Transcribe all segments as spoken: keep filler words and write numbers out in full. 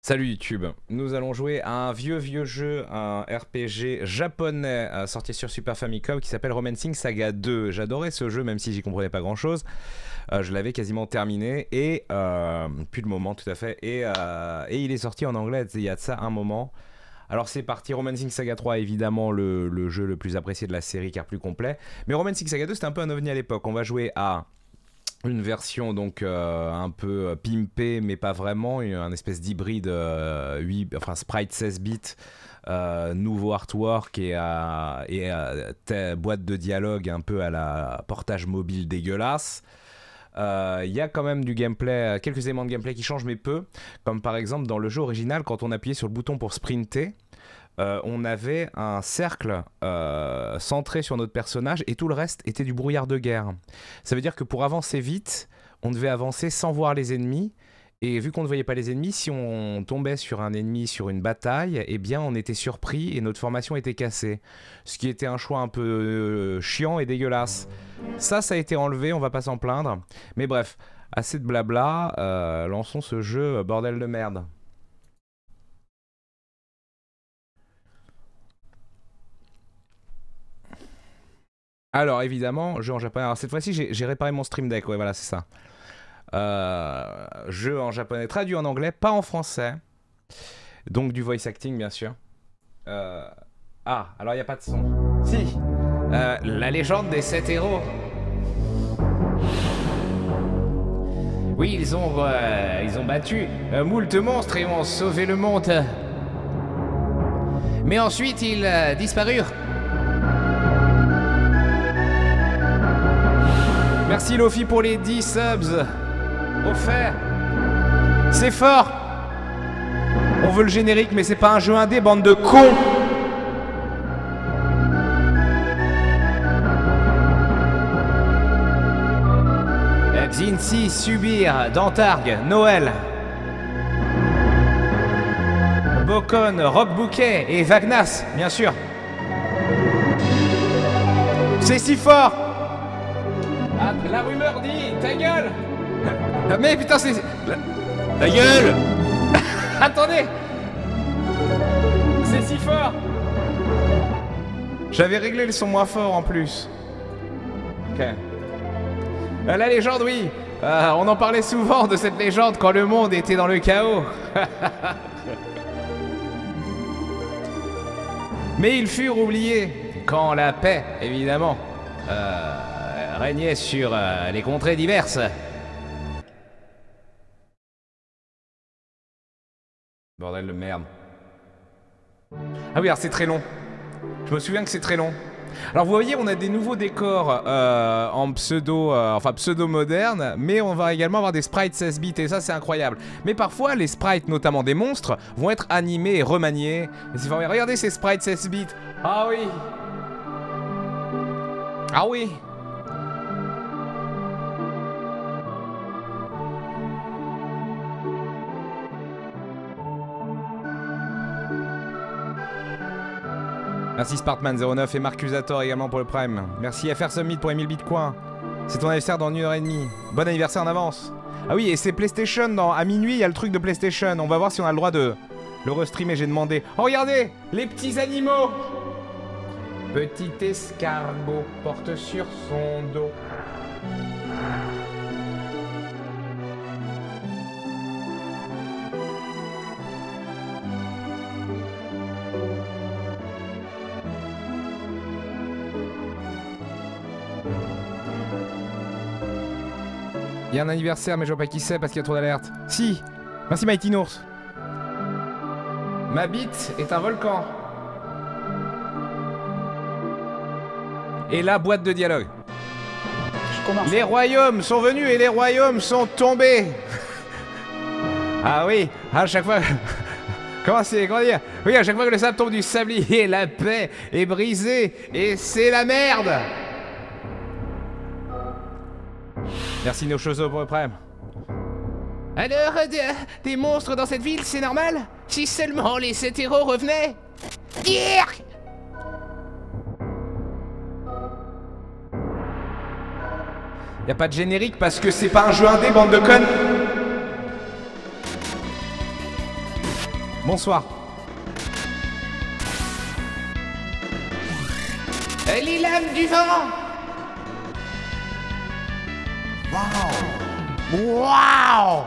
Salut YouTube, nous allons jouer à un vieux vieux jeu, un R P G japonais euh, sorti sur Super Famicom qui s'appelle Romancing Saga deux. J'adorais ce jeu même si j'y comprenais pas grand chose. Euh, je l'avais quasiment terminé et euh, plus de moment tout à fait et, euh, et il est sorti en anglais il y a de ça un moment. Alors c'est parti, Romancing Saga trois évidemment le, le jeu le plus apprécié de la série car plus complet. Mais Romancing Saga deux c'était un peu un ovni à l'époque. On va jouer à une version donc euh, un peu pimpée mais pas vraiment, un espèce d'hybride euh, huit, enfin sprite seize bits, euh, nouveau artwork et, euh, et euh, boîte de dialogue un peu à la portage mobile dégueulasse. Il euh, y a quand même du gameplay, quelques éléments de gameplay qui changent mais peu, comme par exemple dans le jeu original quand on appuyait sur le bouton pour sprinter. Euh, on avait un cercle euh, centré sur notre personnage et tout le reste était du brouillard de guerre. Ça veut dire que pour avancer vite, on devait avancer sans voir les ennemis. Et vu qu'on ne voyait pas les ennemis, si on tombait sur un ennemi sur une bataille, eh bien on était surpris et notre formation était cassée. Ce qui était un choix un peu euh, chiant et dégueulasse. Ça, ça a été enlevé, on va pas s'en plaindre. Mais bref, assez de blabla, euh, lançons ce jeu, bordel de merde. Alors évidemment, jeu en japonais. Alors cette fois-ci, j'ai réparé mon Stream Deck. Ouais, voilà, c'est ça. Euh, jeu en japonais traduit en anglais, pas en français. Donc du voice acting, bien sûr. Euh... Ah, alors il n'y a pas de son. Si. Euh, la légende des sept héros. Oui, ils ont, euh, ils ont battu euh, moult monstres et ont sauvé le monde. Mais ensuite, ils euh, disparurent. Merci Lofi pour les dix subs offerts. C'est fort. On veut le générique mais c'est pas un jeu indé, bande de cons. Xinci, Subir, Dantarg, Noël, Bocon, Rob Bouquet et Vagnas, bien sûr. C'est si fort. Ah, la rumeur dit, ta gueule. Mais putain c'est... Ta gueule. Attendez. C'est si fort. J'avais réglé le son moins fort en plus. Ok. Euh, la légende, oui. Euh, on en parlait souvent de cette légende quand le monde était dans le chaos. Mais ils furent oubliés quand la paix, évidemment, euh, régnait sur euh, les contrées diverses. Bordel de merde. Ah oui, alors c'est très long. Je me souviens que c'est très long. Alors vous voyez, on a des nouveaux décors euh, en pseudo, euh, enfin pseudo moderne, mais on va également avoir des sprites seize bits et ça c'est incroyable. Mais parfois les sprites, notamment des monstres, vont être animés et remaniés. Et regardez ces sprites seize bits. Ah oui. Ah oui. Merci Spartman zéro neuf et Marcusator également pour le Prime. Merci F R Summit pour les mille bitcoins. C'est ton anniversaire dans une heure et demie. Bon anniversaire en avance. Ah oui, et c'est PlayStation, dans, à minuit, il y a le truc de PlayStation. On va voir si on a le droit de le restreamer, j'ai demandé. Oh regardez, les petits animaux. Petit escargot porte sur son dos. Il y a un anniversaire mais je vois pas qui c'est parce qu'il y a trop d'alertes. Si. Merci Mighty Nours. Ma bite est un volcan. Et la boîte de dialogue. Les royaumes sont venus et les royaumes sont tombés. Ah oui, à chaque fois... Comment c'est, comment dire? Oui, à chaque fois que le sable tombe du sablier, la paix est brisée et c'est la merde. Merci Nochozo pour le prime. Alors, des, des monstres dans cette ville, c'est normal? Si seulement les sept héros revenaient. Dirk. Y'a pas de générique parce que c'est pas un jeu indé, bande de connes. Bonsoir. Les lames du vent. Waouh. Waouh.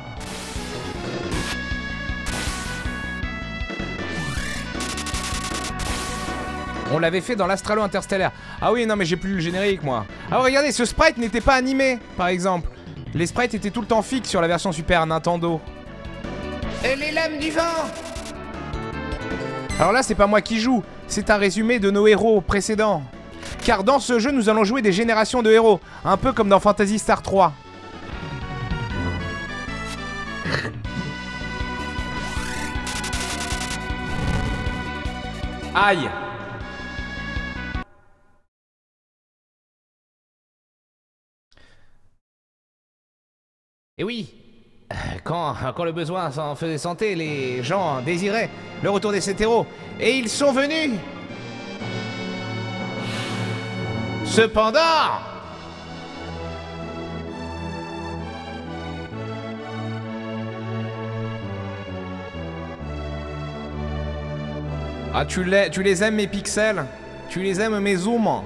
On l'avait fait dans l'Astralo Interstellaire. Ah oui, non mais j'ai plus le générique moi. Ah regardez, ce sprite n'était pas animé, par exemple. Les sprites étaient tout le temps fixes sur la version Super Nintendo. Et les lames du vent. Alors là, c'est pas moi qui joue, c'est un résumé de nos héros précédents. Car dans ce jeu, nous allons jouer des générations de héros, un peu comme dans Phantasy Star trois. Aïe. Et oui, quand, quand le besoin s'en faisait sentir, les gens désiraient le retour des hétéros. Et ils sont venus. Cependant... Ah, tu les, tu les aimes mes pixels? Tu les aimes mes zooms?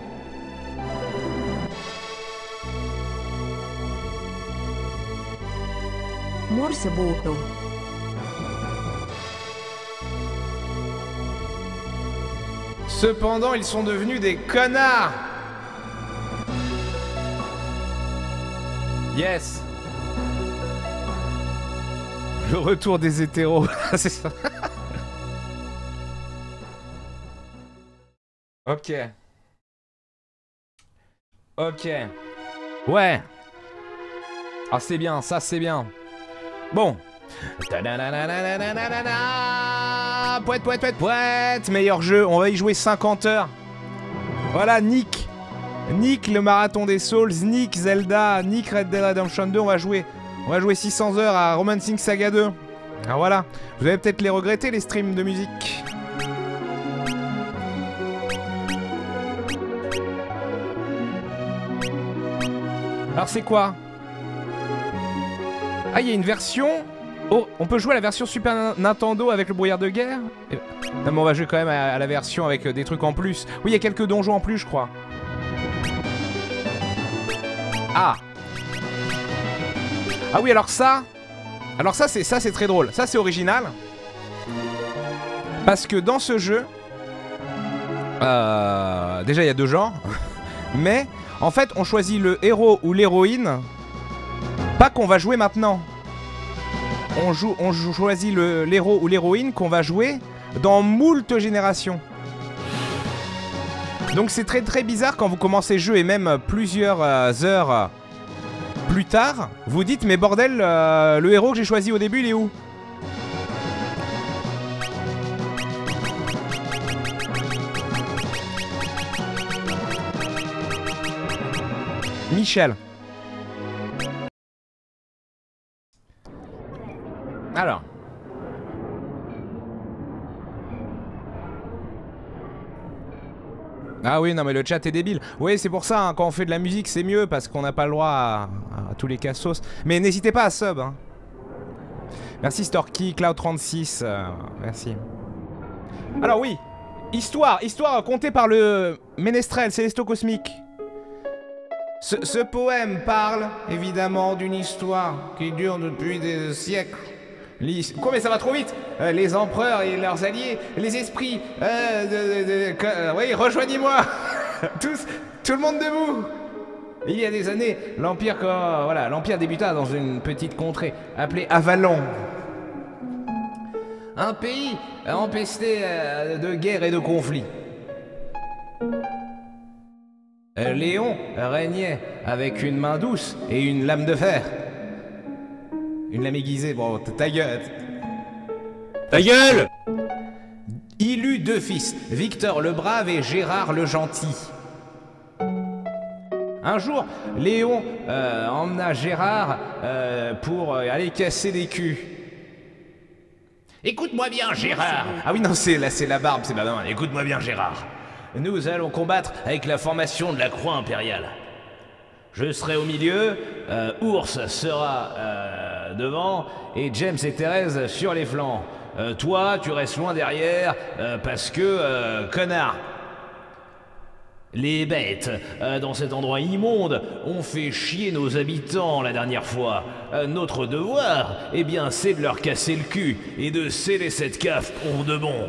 Morsebuuto. Cependant, ils sont devenus des connards. Yes. Le retour des hétéros. C'est ça. Ok. Ok. Ouais. Ah, c'est bien, ça c'est bien. Bon. Poète, poète, poète, poète. Meilleur jeu, on va y jouer cinquante heures. Voilà, Nick. Nick, le marathon des Souls. Nick, Zelda. Nick, Red Dead Redemption deux. On va jouer, on va jouer six cents heures à Romancing Saga deux. Alors voilà. Vous allez peut-être les regretter, les streams de musique. Alors c'est quoi? Ah, il y a une version... Oh, on peut jouer à la version Super Nintendo avec le brouillard de guerre? Non mais on va jouer quand même à la version avec des trucs en plus. Oui, il y a quelques donjons en plus, je crois. Ah. Ah oui, alors ça... Alors ça, c'est ça, c'est très drôle. Ça, c'est original. Parce que dans ce jeu... Euh... Déjà, il y a deux genres. Mais... En fait, on choisit le héros ou l'héroïne, pas qu'on va jouer maintenant. On, joue, on choisit l'héros ou l'héroïne qu'on va jouer dans moult générations. Donc c'est très très bizarre quand vous commencez le jeu et même plusieurs euh, heures plus tard, vous dites mais bordel, euh, le héros que j'ai choisi au début, il est où ? Michel. Alors. Ah oui, non mais le chat est débile. Oui, c'est pour ça, hein, quand on fait de la musique, c'est mieux parce qu'on n'a pas le droit à, à tous les cassos. Mais n'hésitez pas à sub. Hein. Merci Storky, Cloud trente-six. Euh, merci. Alors oui, histoire, histoire contée par le ménestrel Célesto Cosmique. Ce, ce poème parle évidemment d'une histoire qui dure depuis des siècles. Quoi, mais ça va trop vite. euh, Les empereurs et leurs alliés, les esprits, euh, de, de, de, euh, oui, rejoignez-moi. Tous, tout le monde debout. Il y a des années, l'Empire voilà, l'Empire débuta dans une petite contrée appelée Avalon. Un pays empesté euh, de guerres et de conflits. Léon régnait avec une main douce et une lame de fer. Une lame aiguisée, bon, ta gueule. Ta gueule! Il eut deux fils, Victor le Brave et Gérard le Gentil. Un jour, Léon euh, emmena Gérard euh, pour euh, aller casser des culs. Écoute-moi bien, Gérard. Ah oui, non, c'est là, c'est la barbe, c'est pas mal. Écoute-moi bien, Gérard. Nous allons combattre avec la formation de la Croix impériale. Je serai au milieu, euh, Ours sera euh, devant, et James et Thérèse sur les flancs. Euh, toi, tu restes loin derrière, euh, parce que, euh, connard. Les bêtes, euh, dans cet endroit immonde, ont fait chier nos habitants la dernière fois. Euh, notre devoir, eh bien, c'est de leur casser le cul et de sceller cette cave pour de bon.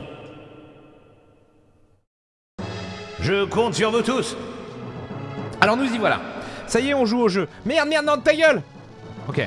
Je compte sur vous tous. Alors nous y voilà. Ça y est, on joue au jeu. Merde, merde, non, ta gueule. Ok.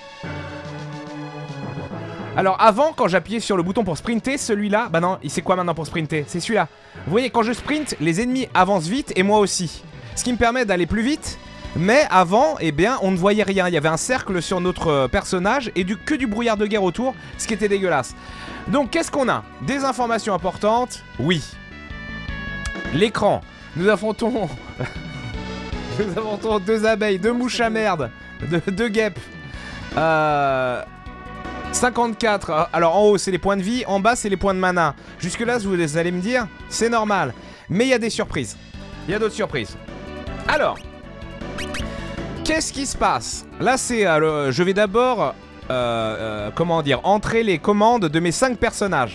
Alors avant, quand j'appuyais sur le bouton pour sprinter, celui-là, bah non, il sait quoi maintenant pour sprinter? C'est celui-là. Vous voyez, quand je sprint, les ennemis avancent vite et moi aussi. Ce qui me permet d'aller plus vite. Mais avant, eh bien, on ne voyait rien. Il y avait un cercle sur notre personnage et du, que du brouillard de guerre autour, ce qui était dégueulasse. Donc qu'est-ce qu'on a? Des informations importantes? Oui. L'écran. Nous affrontons... Nous affrontons deux abeilles, deux mouches à merde, deux, deux guêpes. Euh... cinquante-quatre, alors en haut c'est les points de vie, en bas c'est les points de mana. Jusque là vous allez me dire, c'est normal. Mais il y a des surprises. Il y a d'autres surprises. Alors, qu'est-ce qui se passe? Là c'est, euh, je vais d'abord, euh, euh, comment dire, entrer les commandes de mes cinq personnages.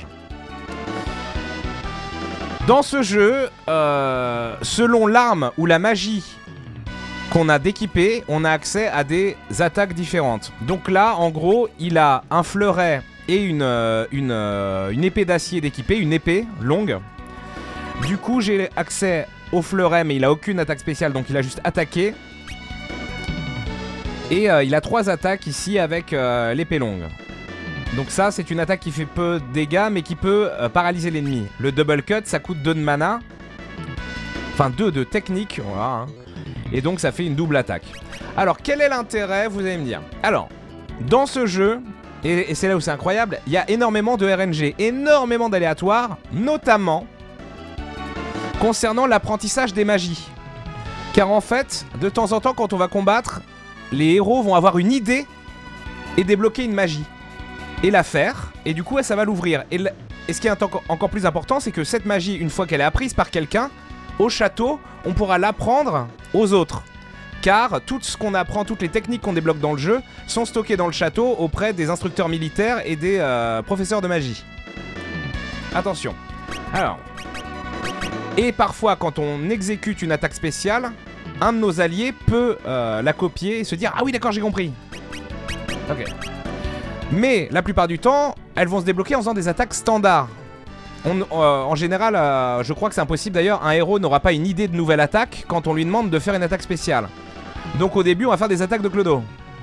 Dans ce jeu, euh, selon l'arme ou la magie qu'on a d'équiper, on a accès à des attaques différentes. Donc là, en gros, il a un fleuret et une, euh, une, euh, une épée d'acier d'équiper, une épée longue. Du coup, j'ai accès au fleuret, mais il a aucune attaque spéciale, donc il a juste attaqué. Et euh, il a trois attaques ici avec euh, l'épée longue. Donc ça, c'est une attaque qui fait peu de dégâts, mais qui peut euh, paralyser l'ennemi. Le double cut, ça coûte deux de mana. Enfin, deux de technique, voilà, hein. Et donc ça fait une double attaque. Alors quel est l'intérêt, vous allez me dire? Alors, dans ce jeu, et, et c'est là où c'est incroyable, il y a énormément de R N G, énormément d'aléatoires, notamment concernant l'apprentissage des magies. Car en fait, de temps en temps quand on va combattre, les héros vont avoir une idée et débloquer une magie. Et la faire, et du coup ça va l'ouvrir. Et, et ce qui est encore plus important, c'est que cette magie, une fois qu'elle est apprise par quelqu'un, au château, on pourra l'apprendre aux autres. Car tout ce qu'on apprend, toutes les techniques qu'on débloque dans le jeu sont stockées dans le château auprès des instructeurs militaires et des euh, professeurs de magie. Attention. Alors. Et parfois, quand on exécute une attaque spéciale, un de nos alliés peut euh, la copier et se dire « Ah oui, d'accord, j'ai compris ». Ok. Mais la plupart du temps, elles vont se débloquer en faisant des attaques standards. On, euh, en général, euh, je crois que c'est impossible d'ailleurs, un héros n'aura pas une idée de nouvelle attaque quand on lui demande de faire une attaque spéciale. Donc au début, on va faire des attaques de clodo.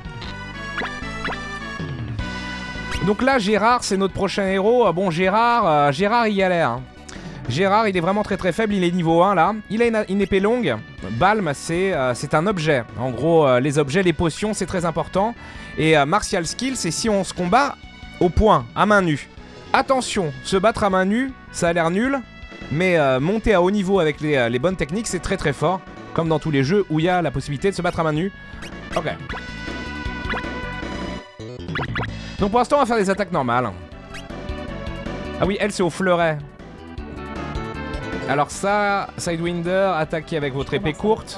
Donc là, Gérard, c'est notre prochain héros. Bon, Gérard, euh, Gérard il galère. Hein. Gérard, il est vraiment très très faible, il est niveau un là. Il a une, une épée longue. Balm, c'est euh, un objet. En gros, euh, les objets, les potions, c'est très important. Et euh, Martial Skill, c'est si on se combat au point, à main nue. Attention, se battre à main nue, ça a l'air nul, mais euh, monter à haut niveau avec les, euh, les bonnes techniques, c'est très très fort. Comme dans tous les jeux où il y a la possibilité de se battre à main nue. Ok. Donc pour l'instant, on va faire des attaques normales. Ah oui, elle, c'est au fleuret. Alors ça, Sidewinder, attaquer avec votre épée courte.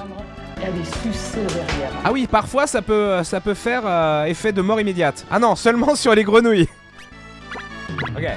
Ah oui, parfois, ça peut, ça peut faire euh, effet de mort immédiate. Ah non, seulement sur les grenouilles. Ok.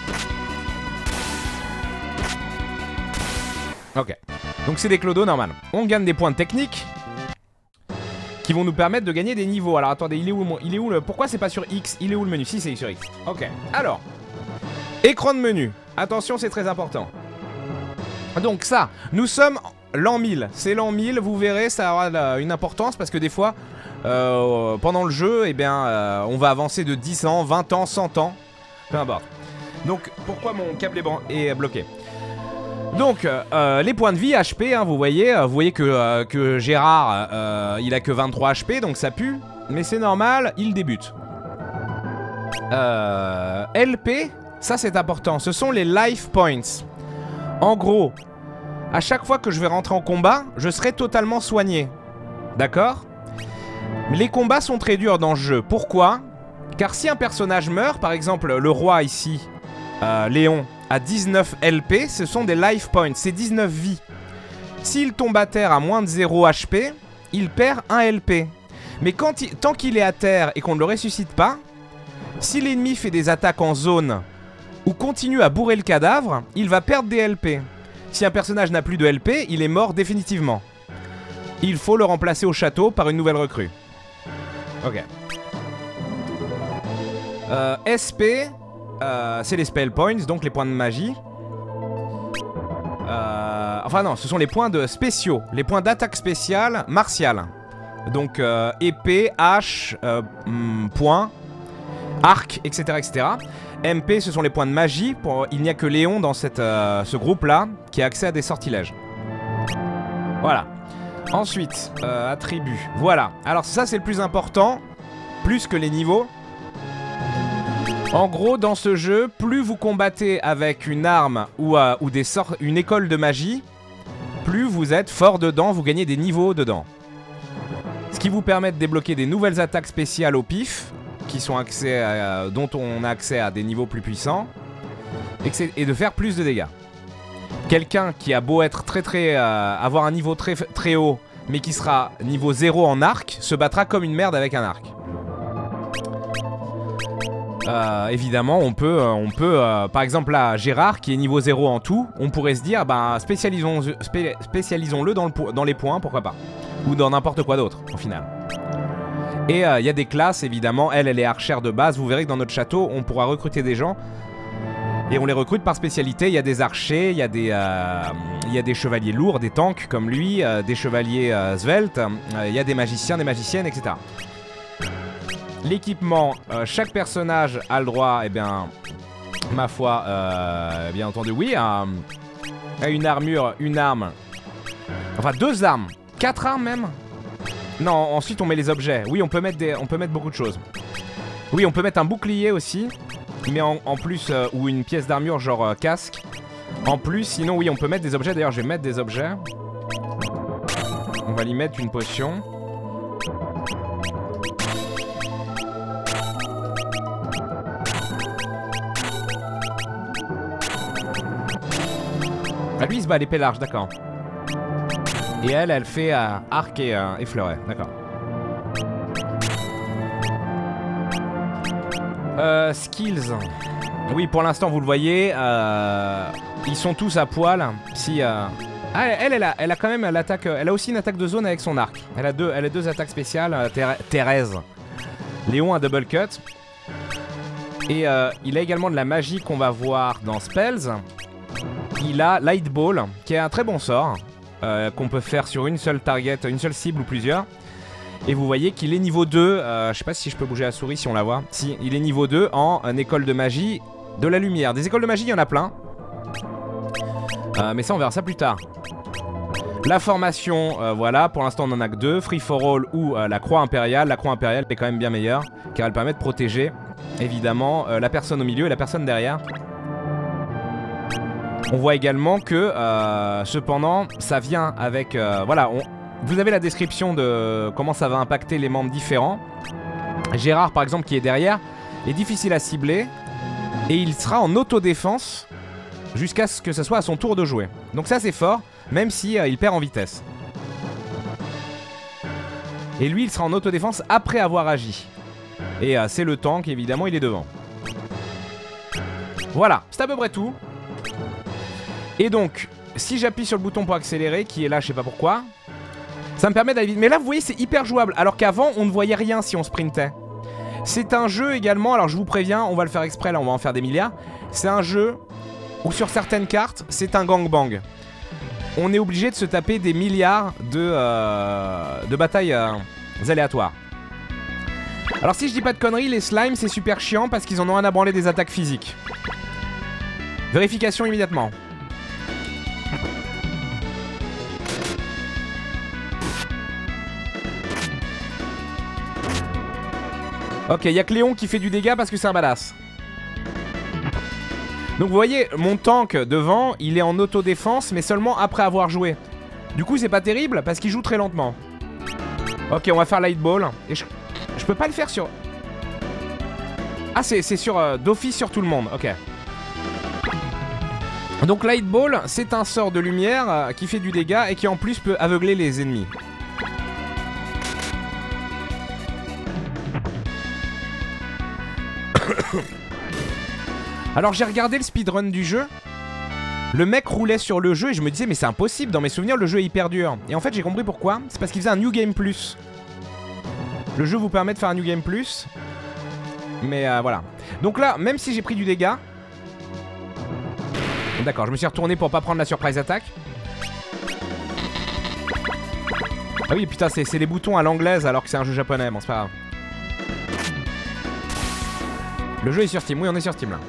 Ok. Donc c'est des clodos normal. On gagne des points de technique qui vont nous permettre de gagner des niveaux. Alors attendez, il est où, il est où le... Pourquoi c'est pas sur X? Il est où le menu? Si, c'est sur X. Ok. Alors, écran de menu. Attention, c'est très important. Donc ça, nous sommes l'an mille. C'est l'an mille, vous verrez, ça aura une importance parce que des fois, euh, pendant le jeu, eh bien, euh, on va avancer de dix ans, vingt ans, cent ans. Peu importe. Donc, pourquoi mon câble est, est bloqué? Donc, euh, les points de vie, H P, hein, vous voyez, vous voyez que, euh, que Gérard, euh, il a que vingt-trois H P, donc ça pue. Mais c'est normal, il débute. Euh, L P, ça c'est important, ce sont les life points. En gros, à chaque fois que je vais rentrer en combat, je serai totalement soigné. D'accord? Les combats sont très durs dans ce jeu. Pourquoi? Car si un personnage meurt, par exemple le roi ici, euh, Léon, à dix-neuf L P, ce sont des life points, c'est dix-neuf vies. S'il tombe à terre à moins de zéro H P, il perd un L P. Mais quand il, tant qu'il est à terre et qu'on ne le ressuscite pas, si l'ennemi fait des attaques en zone ou continue à bourrer le cadavre, il va perdre des L P. Si un personnage n'a plus de L P, il est mort définitivement. Il faut le remplacer au château par une nouvelle recrue. Ok. Euh, S P, euh, c'est les spell points, donc les points de magie. Euh, enfin non, ce sont les points de spéciaux, les points d'attaque spéciale martiale. Donc euh, épée, hache, euh, mm, point, arc, et cetera, et cetera. M P, ce sont les points de magie. Pour... Il n'y a que Léon dans cette, euh, ce groupe-là qui a accès à des sortilèges. Voilà. Ensuite, euh, attributs. Voilà. Alors ça, c'est le plus important, plus que les niveaux. En gros, dans ce jeu, plus vous combattez avec une arme ou, euh, ou des sorts, une école de magie, plus vous êtes fort dedans, vous gagnez des niveaux dedans. Ce qui vous permet de débloquer des nouvelles attaques spéciales au pif, qui sont accès à, dont on a accès à des niveaux plus puissants, et, et de faire plus de dégâts. Quelqu'un qui a beau être très très euh, avoir un niveau très, très haut, mais qui sera niveau zéro en arc, se battra comme une merde avec un arc. Euh, évidemment, on peut, euh, on peut euh, par exemple là, Gérard qui est niveau zéro en tout, on pourrait se dire, bah, spécialisons, spé spécialisons-le dans, le dans les points, pourquoi pas. Ou dans n'importe quoi d'autre, au final. Et il euh, y a des classes, évidemment, elle, elle est archère de base, vous verrez que dans notre château, on pourra recruter des gens. Et on les recrute par spécialité, il y a des archers, il y, euh, y a des chevaliers lourds, des tanks comme lui, euh, des chevaliers euh, sveltes, il euh, y a des magiciens, des magiciennes, et cetera. L'équipement, euh, chaque personnage a le droit, eh bien, ma foi, euh, bien entendu, oui, à, à une armure, une arme, enfin deux armes, quatre armes même. Non, ensuite on met les objets. Oui, on peut mettre, des, on peut mettre beaucoup de choses. Oui, on peut mettre un bouclier aussi, mais en, en plus, euh, ou une pièce d'armure genre euh, casque. En plus, sinon oui, on peut mettre des objets, d'ailleurs je vais mettre des objets. On va lui mettre une potion. Ah, lui il se bat à l'épée large, d'accord. Et elle, elle fait euh, arc et, euh, et fleuret, d'accord. Euh, skills. Oui, pour l'instant, vous le voyez, euh, ils sont tous à poil. Si, euh... ah, elle, elle a, elle a quand même l'attaque. Elle a aussi une attaque de zone avec son arc. Elle a deux, elle a deux attaques spéciales. Euh, Thérèse. Léon a double cut. Et euh, il a également de la magie qu'on va voir dans Spells. Il a Light Ball, qui est un très bon sort, euh, qu'on peut faire sur une seule target, une seule cible ou plusieurs. Et vous voyez qu'il est niveau deux, euh, je sais pas si je peux bouger la souris si on la voit. Si, il est niveau deux en une école de magie de la lumière. Des écoles de magie, il y en a plein. Euh, mais ça, on verra ça plus tard. La formation, euh, voilà, pour l'instant on en a que deux, Free for All ou euh, la Croix Impériale. La Croix Impériale est quand même bien meilleure, car elle permet de protéger, évidemment, euh, la personne au milieu et la personne derrière. On voit également que, euh, cependant, ça vient avec... Euh, voilà, on, vous avez la description de comment ça va impacter les membres différents. Gérard, par exemple, qui est derrière, est difficile à cibler. Et il sera en autodéfense jusqu'à ce que ce soit à son tour de jouer. Donc ça, c'est fort, même si euh, il perd en vitesse. Et lui, il sera en autodéfense après avoir agi. Et euh, c'est le tank, évidemment, il est devant. Voilà, c'est à peu près tout. Et donc, si j'appuie sur le bouton pour accélérer, qui est là, je sais pas pourquoi, ça me permet d'aller vite. Mais là, vous voyez, c'est hyper jouable. Alors qu'avant, on ne voyait rien si on sprintait. C'est un jeu également, alors je vous préviens, on va le faire exprès, là, on va en faire des milliards. C'est un jeu où sur certaines cartes, c'est un gangbang. On est obligé de se taper des milliards de, euh, de batailles euh, aléatoires. Alors si je dis pas de conneries, les slimes, c'est super chiant parce qu'ils en ont un à branler des attaques physiques. Vérification immédiatement. Ok, il y a que Léon qui fait du dégât parce que c'est un badass. Donc vous voyez, mon tank devant, il est en autodéfense, mais seulement après avoir joué. Du coup, c'est pas terrible parce qu'il joue très lentement. Ok, on va faire Light Ball. Et je, je peux pas le faire sur... Ah, c'est sur euh, d'office sur tout le monde, ok. Donc Light Ball, c'est un sort de lumière euh, qui fait du dégât et qui en plus peut aveugler les ennemis. Alors j'ai regardé le speedrun du jeu. Le mec roulait sur le jeu et je me disais mais c'est impossible, dans mes souvenirs le jeu est hyper dur. Et en fait j'ai compris pourquoi, c'est parce qu'il faisait un New Game Plus. Le jeu vous permet de faire un New Game Plus. Mais euh, voilà. Donc là, même si j'ai pris du dégât. D'accord, je me suis retourné pour pas prendre la surprise attaque. Ah oui putain c'est les boutons à l'anglaise alors que c'est un jeu japonais, bon c'est pas grave. Le jeu est sur Steam, oui on est sur Steam là.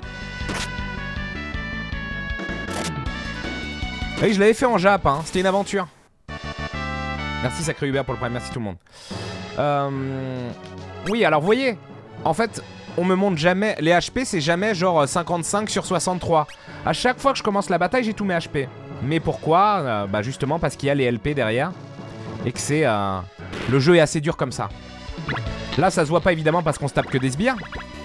Ah oui, je l'avais fait en Jap, hein. C'était une aventure. Merci Sacré Hubert pour le prime, merci tout le monde. Euh... Oui, alors vous voyez, en fait, on me montre jamais... Les H P, c'est jamais genre cinquante-cinq sur soixante-trois. À chaque fois que je commence la bataille, j'ai tous mes H P. Mais pourquoi euh, Bah justement parce qu'il y a les L P derrière. Et que c'est... Euh... Le jeu est assez dur comme ça. Là, ça se voit pas évidemment parce qu'on se tape que des sbires.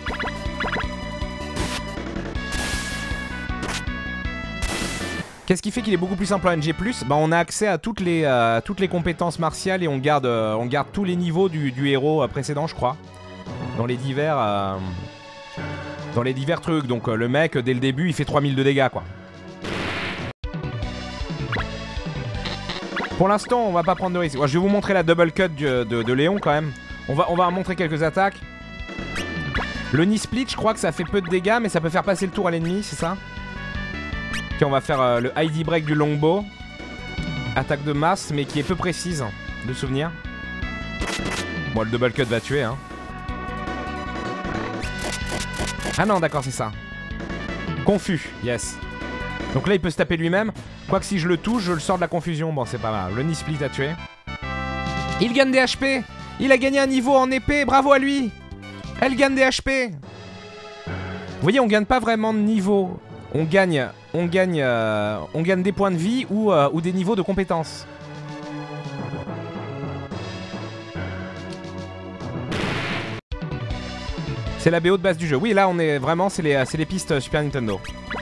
Qu'est-ce qui fait qu'il est beaucoup plus simple en N G plus? Bah on a accès à toutes les, euh, toutes les compétences martiales et on garde, euh, on garde tous les niveaux du, du héros euh, précédent je crois. Dans les divers... Euh, dans les divers trucs. Donc euh, le mec dès le début il fait trois mille de dégâts quoi. Pour l'instant on va pas prendre de risque. Ouais, je vais vous montrer la double cut du, de, de Léon quand même. On va, on va montrer quelques attaques. Le knee split je crois que ça fait peu de dégâts mais ça peut faire passer le tour à l'ennemi, c'est ça? Ok, on va faire euh, le I D break du longbow. Attaque de masse, mais qui est peu précise, de souvenir. Bon, le double cut va tuer, hein. Ah non, d'accord, c'est ça. Confus, yes. Donc là, il peut se taper lui-même. Quoique si je le touche, je le sors de la confusion. Bon, c'est pas mal. Le knee split a tué. Il gagne des H P. Il a gagné un niveau en épée. Bravo à lui. Elle gagne des H P. Vous voyez, on gagne pas vraiment de niveau. On gagne, on gagne, euh, on gagne des points de vie ou, euh, ou des niveaux de compétences. C'est la B O de base du jeu. Oui, là, on est vraiment, c'est les, c'est les pistes Super Nintendo.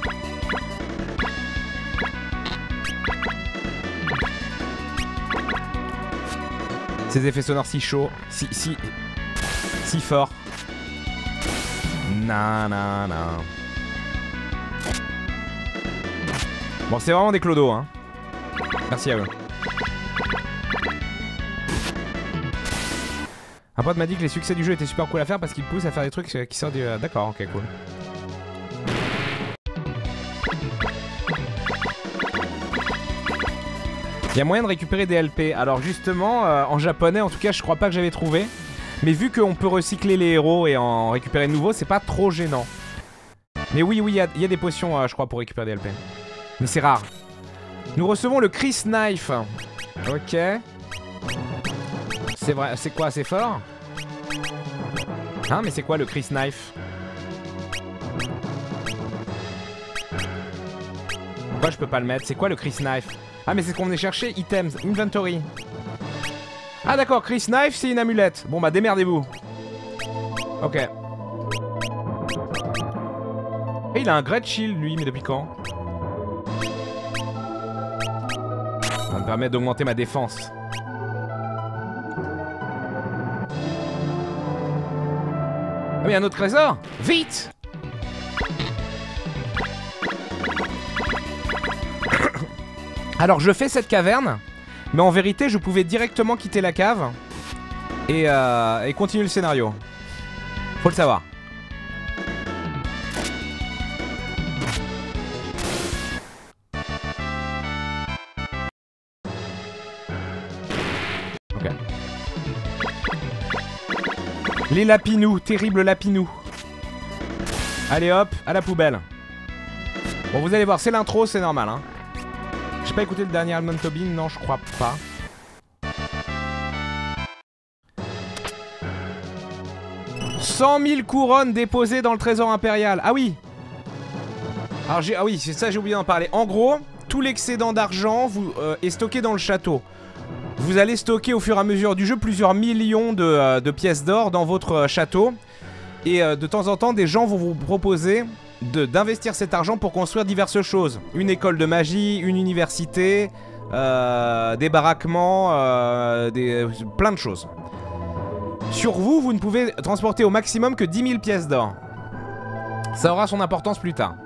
Ces effets sonores si chauds, si, si, si forts. Nan, nan, nan. Bon, c'est vraiment des clodos, hein. Merci à eux. Un pote m'a dit que les succès du jeu étaient super cool à faire parce qu'il pousse à faire des trucs qui sortent du... D'accord, ok, cool. Il y a moyen de récupérer des L P. Alors justement, euh, en japonais, en tout cas, je crois pas que j'avais trouvé. Mais vu qu'on peut recycler les héros et en récupérer de nouveaux, c'est pas trop gênant. Mais oui, oui, il y, y a des potions, euh, je crois, pour récupérer des L P. Mais c'est rare. Nous recevons le Chris Knife. Ok. C'est vrai, c'est quoi, c'est fort? Hein, mais c'est quoi le Chris Knife? Pourquoi je peux pas le mettre? C'est quoi le Chris Knife? Ah mais c'est ce qu'on venait chercher, items, inventory. Ah d'accord, Chris Knife c'est une amulette. Bon bah démerdez-vous. Ok. Et il a un Great Shield lui, mais depuis quand? Ça me permet d'augmenter ma défense. Ah mais un autre trésor! Vite! Alors je fais cette caverne, mais en vérité je pouvais directement quitter la cave et, euh, et continuer le scénario. Faut le savoir. Ok. Les lapinous, terribles lapinous. Allez hop, à la poubelle. Bon vous allez voir, c'est l'intro, c'est normal hein. J'ai pas écouté le dernier Almond Tobin, non je crois pas. cent mille couronnes déposées dans le trésor impérial. Ah oui. Alors j'ai, ah oui, c'est ça j'ai oublié d'en parler. En gros, tout l'excédent d'argent euh, est stocké dans le château. Vous allez stocker au fur et à mesure du jeu plusieurs millions de, euh, de pièces d'or dans votre euh, château. Et euh, de temps en temps, des gens vont vous proposer d'investir cet argent pour construire diverses choses. Une école de magie, une université, euh, des baraquements, euh, des, plein de choses. Sur vous, vous ne pouvez transporter au maximum que dix mille pièces d'or. Ça aura son importance plus tard.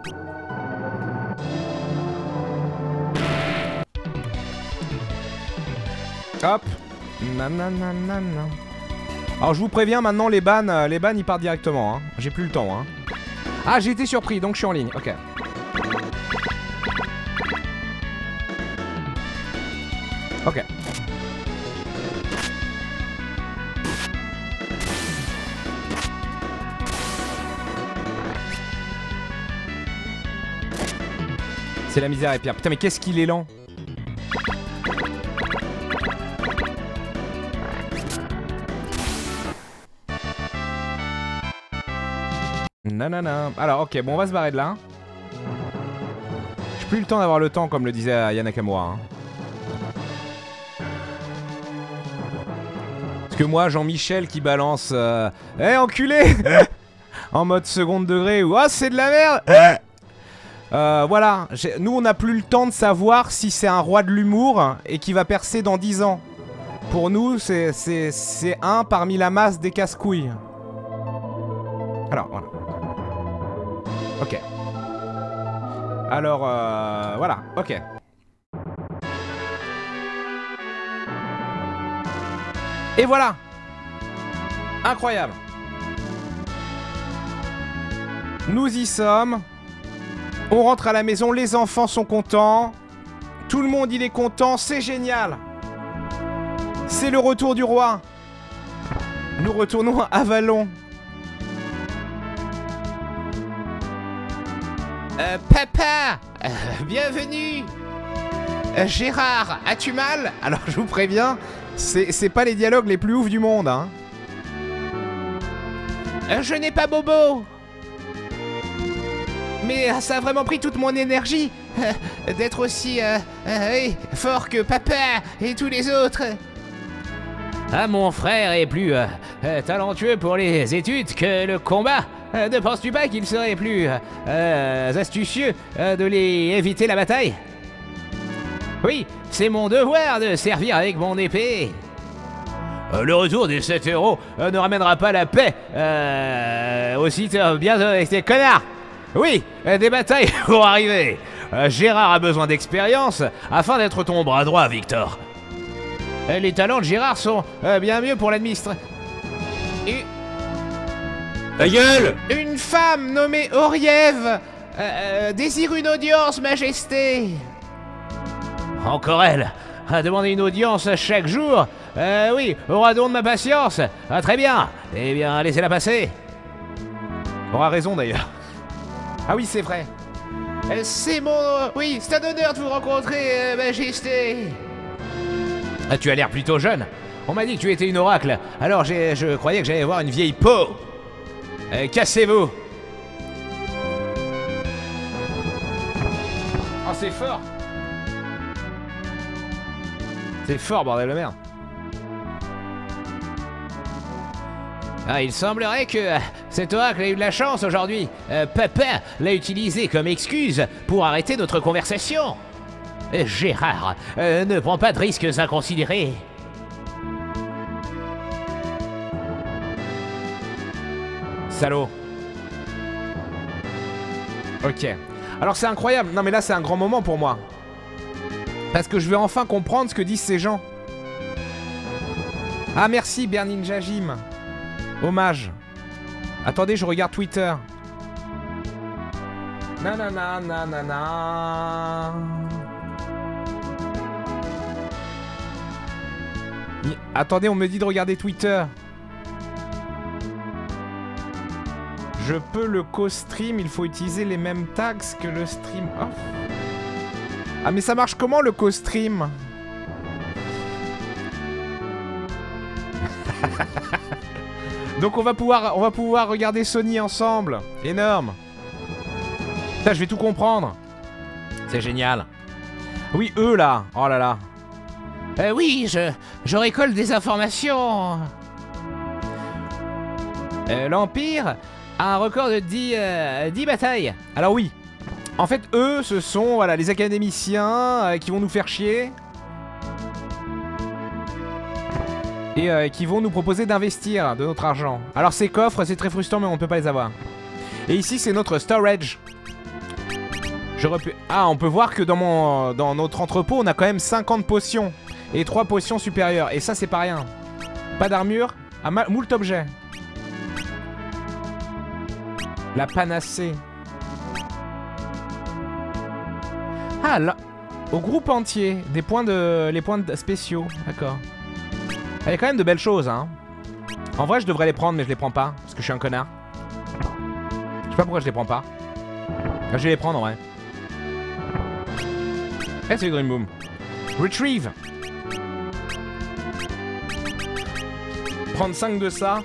Hop. Nananana. Alors je vous préviens maintenant, les bans, les bans ils partent directement. Hein. J'ai plus le temps. Hein. Ah, j'ai été surpris, donc je suis en ligne. Ok. Ok. C'est la misère et pire. Putain, mais qu'est-ce qu'il est lent. Nanana. Alors, ok, bon, on va se barrer de là. J'ai plus le temps d'avoir le temps, comme le disait Yana Nakamura. Hein. Parce que moi, Jean-Michel qui balance... Euh... Eh, enculé. En mode second degré, ou... Ah, oh, c'est de la merde. Euh, voilà, nous on n'a plus le temps de savoir si c'est un roi de l'humour et qui va percer dans dix ans. Pour nous, c'est un parmi la masse des casse-couilles. Alors, voilà. Ok. Alors, euh, voilà, ok. Et voilà. Incroyable. Nous y sommes. On rentre à la maison, les enfants sont contents. Tout le monde il est content, c'est génial. C'est le retour du roi. Nous retournons à Vallon. Euh, papa, euh, bienvenue. Euh, Gérard, as-tu mal? Alors je vous préviens, c'est pas les dialogues les plus ouf du monde. Hein. Euh, je n'ai pas bobo. Mais ça a vraiment pris toute mon énergie euh, d'être aussi euh, euh, fort que papa et tous les autres. Ah, mon frère est plus euh, euh, talentueux pour les études que le combat. Euh, ne penses-tu pas qu'il serait plus euh, astucieux euh, de les éviter la bataille? Oui, c'est mon devoir de servir avec mon épée. Euh, le retour des sept héros euh, ne ramènera pas la paix. Euh, aussitôt, bien avec ces connards. Oui, des batailles vont arriver. Euh, Gérard a besoin d'expérience afin d'être ton bras droit, Victor. Euh, les talents de Gérard sont euh, bien mieux pour l'administrer. Et... Ta gueule! Une femme nommée Oriev euh, euh, désire une audience, Majesté. Encore elle a demandé une audience chaque jour. Euh, oui, aura don de ma patience. Ah, très bien. Eh bien, laissez-la passer. Aura raison d'ailleurs. Ah oui, c'est vrai. Euh, c'est mon... Oui, c'est un honneur de vous rencontrer, euh, Majesté. Ah, tu as l'air plutôt jeune. On m'a dit que tu étais une oracle. Alors je croyais que j'allais voir une vieille peau. Euh, Cassez-vous. Oh, c'est fort. C'est fort, bordel de merde. Ah, il semblerait que euh, cet oracle ait eu de la chance aujourd'hui. Euh, papa l'a utilisé comme excuse pour arrêter notre conversation. Euh, Gérard, euh, ne prends pas de risques inconsidérés. Salaud. Ok. Alors c'est incroyable. Non mais là c'est un grand moment pour moi. Parce que je vais enfin comprendre ce que disent ces gens. Ah merci Berninja Jim. Hommage. Attendez, je regarde Twitter. Nanana, nanana. Attendez, on me dit de regarder Twitter. Je peux le co-stream, il faut utiliser les mêmes tags que le stream off. Ah mais ça marche comment le co-stream? Donc on va pouvoir on va pouvoir regarder Sony ensemble. Énorme. Putain, je vais tout comprendre. C'est génial. Oui, eux là. Oh là là. Euh, oui, je, je récolte des informations. Euh, L'Empire a un record de dix, euh, dix batailles. Alors oui. En fait, eux, ce sont voilà, les académiciens euh, qui vont nous faire chier. Et euh, qui vont nous proposer d'investir de notre argent. Alors ces coffres, c'est très frustrant, mais on ne peut pas les avoir. Et ici, c'est notre storage. J'aurais pu... Ah, on peut voir que dans, mon... dans notre entrepôt, on a quand même cinquante potions. Et trois potions supérieures. Et ça, c'est pas rien. Pas d'armure. Ah, ma... moult objets. La panacée. Ah, là... Au groupe entier. Des points de... Les points de... spéciaux. D'accord. Il y a quand même de belles choses, hein. En vrai, je devrais les prendre, mais je les prends pas. Parce que je suis un connard. Je sais pas pourquoi je les prends pas. Je vais les prendre, en vrai. Eh, c'est Green Boom. Retrieve. Prendre cinq de ça.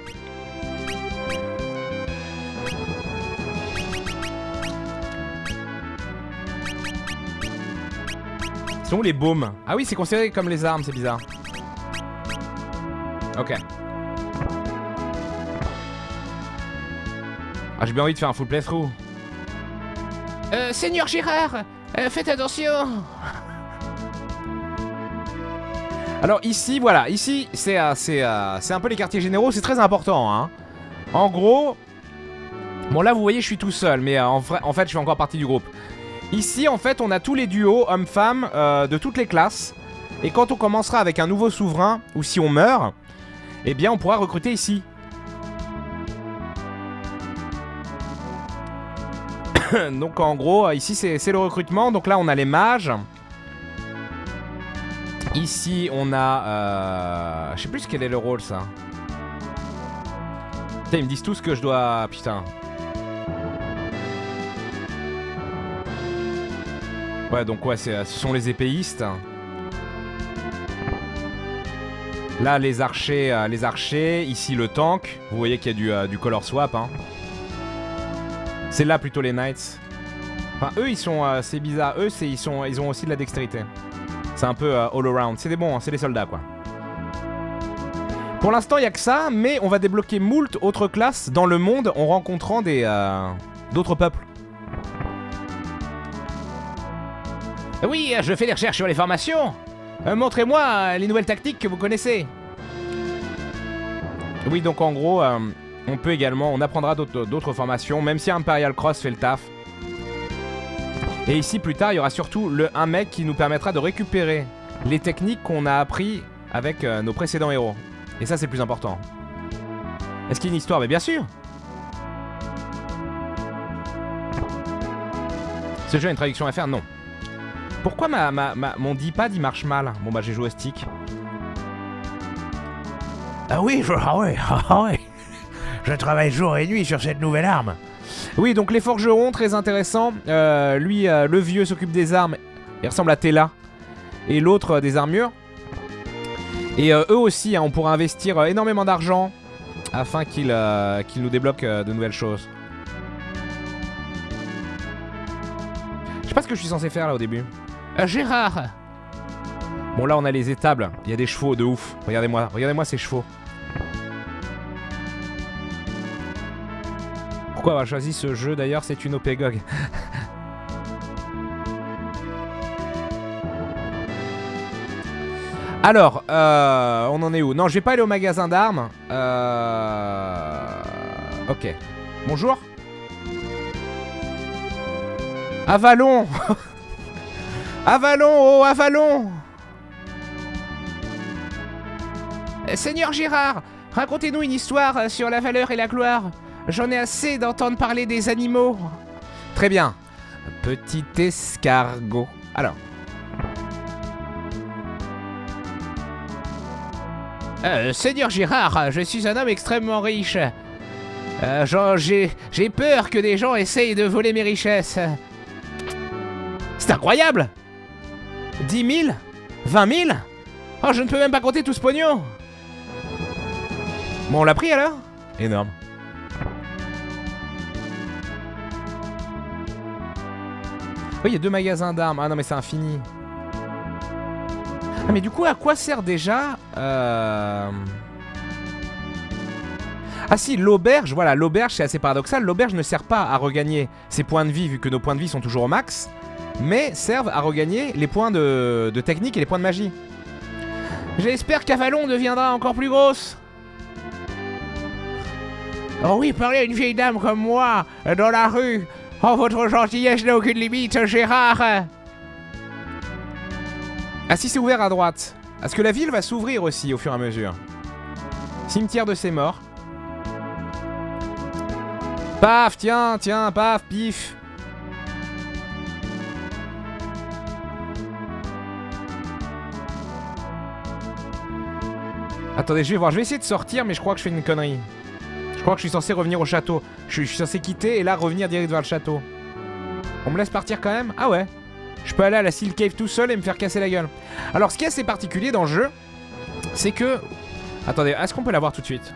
Sont où les baumes? Ah oui, c'est considéré comme les armes, c'est bizarre. Ok. Ah, j'ai bien envie de faire un full playthrough. Euh, Seigneur Gérard, euh, faites attention. Alors ici, voilà, ici, c'est euh, euh, un peu les quartiers généraux, c'est très important, hein. En gros... Bon, là, vous voyez, je suis tout seul, mais euh, en, vrai, en fait, je fais encore partie du groupe. Ici, en fait, on a tous les duos hommes-femmes euh, de toutes les classes. Et quand on commencera avec un nouveau souverain, ou si on meurt, eh bien, on pourra recruter ici. Donc, en gros, ici, c'est le recrutement. Donc là, on a les mages. Ici, on a... Euh... Je sais plus quel est le rôle, ça. Putain, ils me disent tous que je dois... Putain. Ouais, donc ouais, ce sont les épéistes. Là, les archers, euh, les archers. Ici, le tank. Vous voyez qu'il y a du, euh, du color swap. Hein. C'est là plutôt les knights. Enfin, eux, ils sont... Euh, c'est bizarre. Eux, ils, sont, ils ont aussi de la dextérité. C'est un peu euh, all around. C'est des bons, hein, c'est des soldats, quoi. Pour l'instant, il n'y a que ça. Mais on va débloquer moult autres classes dans le monde en rencontrant des euh, d'autres peuples. Oui, je fais des recherches sur les formations. Euh, Montrez-moi euh, les nouvelles tactiques que vous connaissez. Oui, donc en gros, euh, on peut également, on apprendra d'autres formations, même si Imperial Cross fait le taf. Et ici, plus tard, il y aura surtout le un mec qui nous permettra de récupérer les techniques qu'on a appris avec euh, nos précédents héros. Et ça, c'est le plus important. Est-ce qu'il y a une histoire? Mais bien sûr. Ce jeu a une traduction à faire? Non. Pourquoi ma, ma, ma, mon D-pad il marche mal? Bon bah j'ai joué au stick. Ah oui, je, ah oui, ah oui. Je travaille jour et nuit sur cette nouvelle arme. Oui, donc les forgerons, très intéressant. Euh, lui, euh, le vieux s'occupe des armes. Il ressemble à Tela. Et l'autre euh, des armures. Et euh, eux aussi, hein, on pourra investir euh, énormément d'argent afin qu'ils euh, qu'ils nous débloquent euh, de nouvelles choses. Je sais pas ce que je suis censé faire là au début. Euh, Gérard. Bon là on a les étables, il y a des chevaux de ouf. Regardez-moi, regardez-moi ces chevaux. Pourquoi avoir choisi ce jeu d'ailleurs? C'est une O P G O G. Alors, euh, on en est où? Non, je vais pas aller au magasin d'armes. Euh... Ok. Bonjour. Avalon. Avalon, oh Avalon. Seigneur Gérard, racontez-nous une histoire sur la valeur et la gloire. J'en ai assez d'entendre parler des animaux. Très bien. Petit escargot. Alors. Euh, Seigneur Gérard, je suis un homme extrêmement riche. Euh, J'ai j'ai peur que des gens essayent de voler mes richesses. C'est incroyable. dix mille? vingt mille? Oh, je ne peux même pas compter tout ce pognon. Bon, on l'a pris alors? Énorme. Oui, il y a deux magasins d'armes. Ah non, mais c'est infini. Ah, mais du coup, à quoi sert déjà euh... Ah si, l'auberge, voilà, l'auberge, c'est assez paradoxal. L'auberge ne sert pas à regagner ses points de vie, vu que nos points de vie sont toujours au max, mais servent à regagner les points de, de technique et les points de magie. J'espère qu'Avalon deviendra encore plus grosse. Oh oui, parler à une vieille dame comme moi, dans la rue. Oh, votre gentillesse n'a aucune limite, Gérard. Ah si, c'est ouvert à droite. Est-ce que la ville va s'ouvrir aussi au fur et à mesure? Cimetière de ses morts. Paf, tiens, tiens, paf, pif. Attendez, je vais voir. Je vais essayer de sortir, mais je crois que je fais une connerie. Je crois que je suis censé revenir au château. Je suis, je suis censé quitter et là revenir direct vers le château. On me laisse partir quand même? Ah ouais. Je peux aller à la Seal Cave tout seul et me faire casser la gueule. Alors, ce qui est assez particulier dans le jeu, c'est que... Attendez, est-ce qu'on peut la voir tout de suite?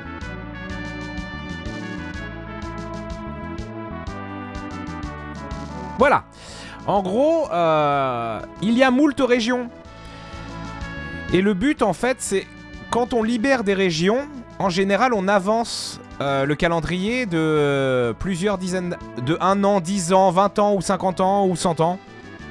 Voilà. En gros, euh, il y a moult régions. Et le but, en fait, c'est... Quand on libère des régions, en général, on avance euh, le calendrier de euh, plusieurs dizaines... De un an, dix ans, vingt ans, ou cinquante ans, ou cent ans.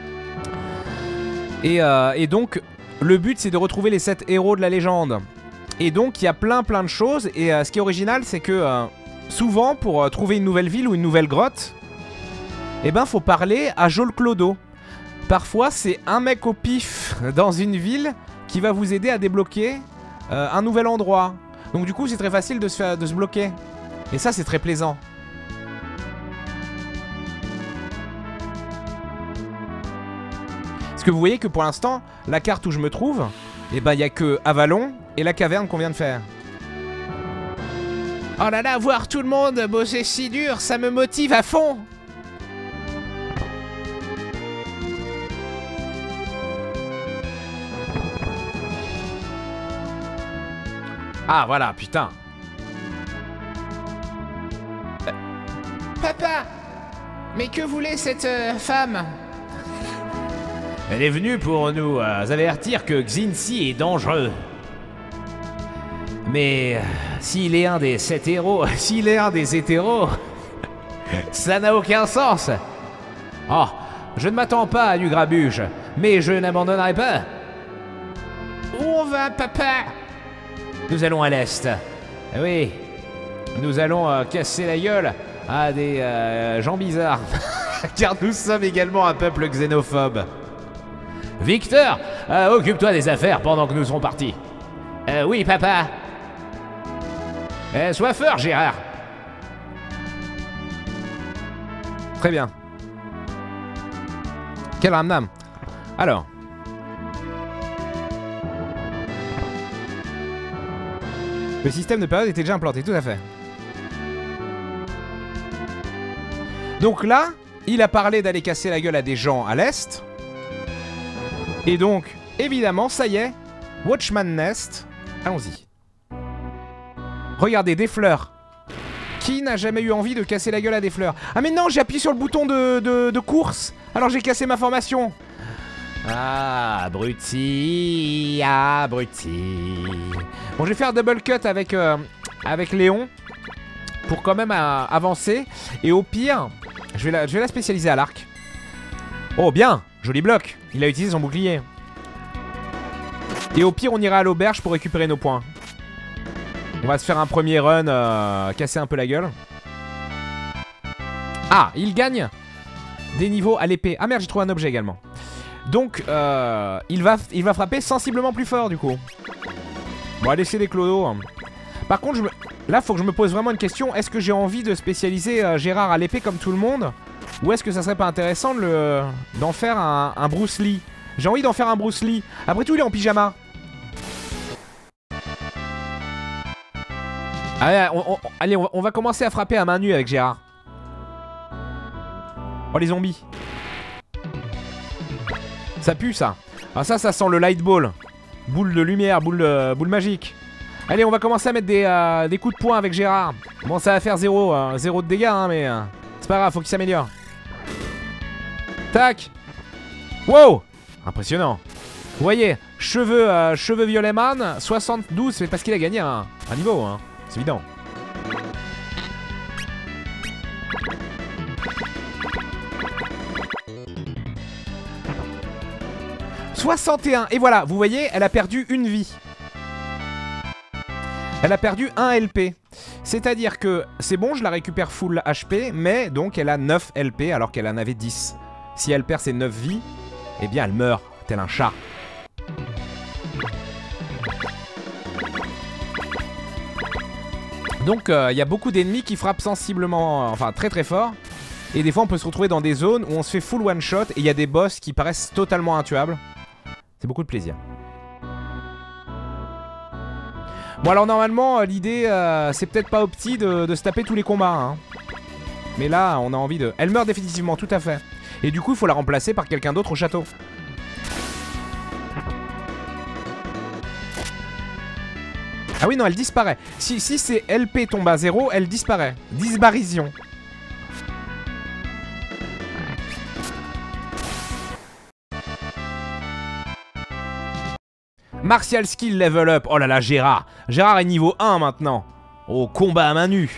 Et, euh, et donc, le but, c'est de retrouver les sept héros de la légende. Et donc, il y a plein, plein de choses. Et euh, ce qui est original, c'est que euh, souvent, pour euh, trouver une nouvelle ville ou une nouvelle grotte, eh ben, faut parler à Jol Clodo. Parfois, c'est un mec au pif dans une ville qui va vous aider à débloquer euh, un nouvel endroit. Donc, du coup, c'est très facile de se, faire, de se bloquer. Et ça, c'est très plaisant. Parce que vous voyez que pour l'instant, la carte où je me trouve, eh ben, il n'y a que Avalon et la caverne qu'on vient de faire. Oh là là, voir tout le monde bosser si dur, ça me motive à fond. Ah, voilà, putain. Euh, papa, mais que voulait cette euh, femme? Elle est venue pour nous euh, avertir que Xinzi est dangereux. Mais euh, s'il est un des sept héros, s'il est un des hétéros, ça n'a aucun sens. Oh, je ne m'attends pas à du grabuge, mais je n'abandonnerai pas. Où on va, papa? Nous allons à l'est. Oui, nous allons euh, casser la gueule à des euh, gens bizarres. Car nous sommes également un peuple xénophobe. Victor, euh, occupe-toi des affaires pendant que nous serons partis. Euh, oui, papa. Euh, sois fort, Gérard. Très bien. Quel ramnam. Alors. Le système de période était déjà implanté, tout à fait. Donc là, il a parlé d'aller casser la gueule à des gens à l'est. Et donc, évidemment, ça y est, Watchman Nest. Allons-y. Regardez, des fleurs. Qui n'a jamais eu envie de casser la gueule à des fleurs? Ah mais non, j'ai appuyé sur le bouton de, de, de course. Alors j'ai cassé ma formation. Ah, abruti, abruti. Bon, je vais faire double cut avec, euh, avec Léon. Pour quand même euh, avancer. Et au pire, je vais la, je vais la spécialiser à l'arc. Oh bien, joli bloc. Il a utilisé son bouclier. Et au pire, on ira à l'auberge pour récupérer nos points. On va se faire un premier run, euh, casser un peu la gueule. Ah, il gagne des niveaux à l'épée. Ah merde, j'ai trouvé un objet également. Donc, euh, il, va, il va frapper sensiblement plus fort du coup. Bon, allez, c'est des clodos. Par contre, je me... là, faut que je me pose vraiment une question. Est-ce que j'ai envie de spécialiser euh, Gérard à l'épée comme tout le monde? Ou est-ce que ça serait pas intéressant de le... d'en faire un, un Bruce Lee? J'ai envie d'en faire un Bruce Lee. Après tout, il est en pyjama. Allez, on, on, allez, on va commencer à frapper à main nue avec Gérard. Oh, les zombies. Ça pue, ça. Ah, ça, ça sent le light ball. Boule de lumière, boule, de, boule magique. Allez, on va commencer à mettre des, euh, des coups de poing avec Gérard. Bon, ça va faire zéro, euh, zéro de dégâts, hein, mais euh, c'est pas grave, faut qu'il s'améliore. Tac. Wow. Impressionnant. Vous voyez, cheveux, euh, cheveux violet man, soixante-douze, c'est parce qu'il a gagné un, un niveau, hein. C'est évident. soixante et un. Et voilà, vous voyez, elle a perdu une vie. Elle a perdu un L P. C'est-à-dire que c'est bon, je la récupère full H P, mais donc elle a neuf L P alors qu'elle en avait dix. Si elle perd ses neuf vies, eh bien elle meurt, tel un chat. Donc il euh, y a beaucoup d'ennemis qui frappent sensiblement, enfin très très fort. Et des fois on peut se retrouver dans des zones où on se fait full one shot et il y a des boss qui paraissent totalement intuables. C'est beaucoup de plaisir. Bon alors normalement l'idée euh, c'est peut-être pas opti de, de se taper tous les combats hein. Mais là on a envie de... Elle meurt définitivement, tout à fait. Et du coup il faut la remplacer par quelqu'un d'autre au château. Ah oui non elle disparaît. Si, si c'est L P tombe à zéro, elle disparaît. Disparition. Martial skill level up. Oh là là, Gérard. Gérard est niveau un maintenant. Au combat à main nue.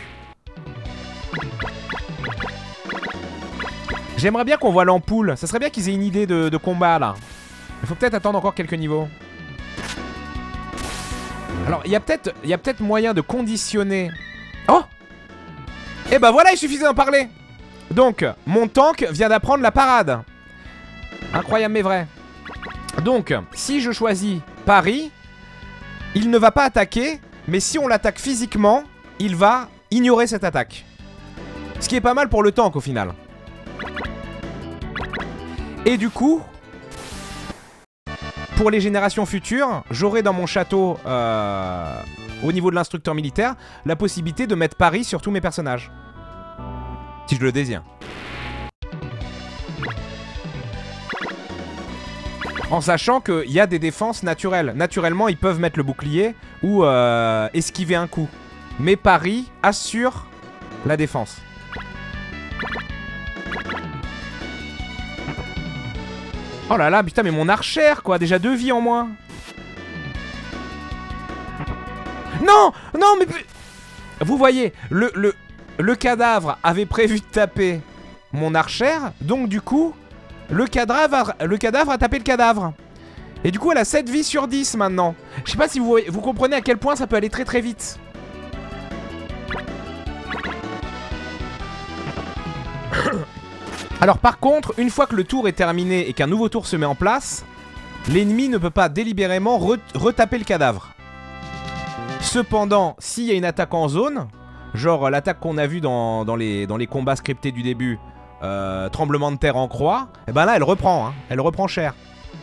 J'aimerais bien qu'on voit l'ampoule. Ça serait bien qu'ils aient une idée de, de combat là. Il faut peut-être attendre encore quelques niveaux. Alors, il y a peut-être il y a peut-être moyen de conditionner. Oh! Et bah voilà, il suffisait d'en parler. Donc, mon tank vient d'apprendre la parade. Incroyable mais vrai. Donc, si je choisis Paris, il ne va pas attaquer, mais si on l'attaque physiquement, il va ignorer cette attaque. Ce qui est pas mal pour le tank au final. Et du coup, pour les générations futures, j'aurai dans mon château, euh, au niveau de l'instructeur militaire, la possibilité de mettre Paris sur tous mes personnages. Si je le désire. En sachant qu'il y a des défenses naturelles. Naturellement, ils peuvent mettre le bouclier ou euh, esquiver un coup. Mais Paris assure la défense. Oh là là, putain, mais mon archère, quoi. Déjà deux vies en moins. Non, non, mais... Vous voyez, le, le, le cadavre avait prévu de taper mon archère. Donc, du coup... Le cadavre, a, le cadavre a tapé le cadavre. Et du coup elle a sept vies sur dix maintenant. Je sais pas si vous, vous comprenez à quel point ça peut aller très très vite. Alors par contre, une fois que le tour est terminé et qu'un nouveau tour se met en place, l'ennemi ne peut pas délibérément re retaper le cadavre. Cependant, s'il y a une attaque en zone, genre l'attaque qu'on a vue dans, dans, les, dans les combats scriptés du début, Euh, tremblement de terre en croix, et ben là elle reprend, hein. Elle reprend cher.